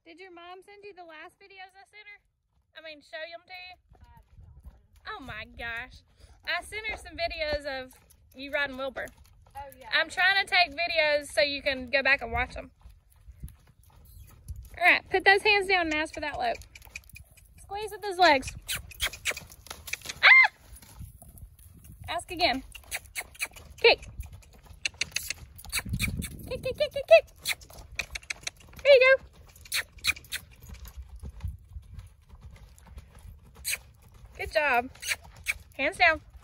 Did your mom send you the last videos I sent her? I mean, show them to you? Oh my gosh. I sent her some videos of you riding Wilbur. Oh yeah. I'm trying to take videos so you can go back and watch them. All right, put those hands down and ask for that lope. Squeeze with those legs. Ah! Ask again. Kick. Kick, kick, kick, kick, kick. There you go. Good job. Hands down.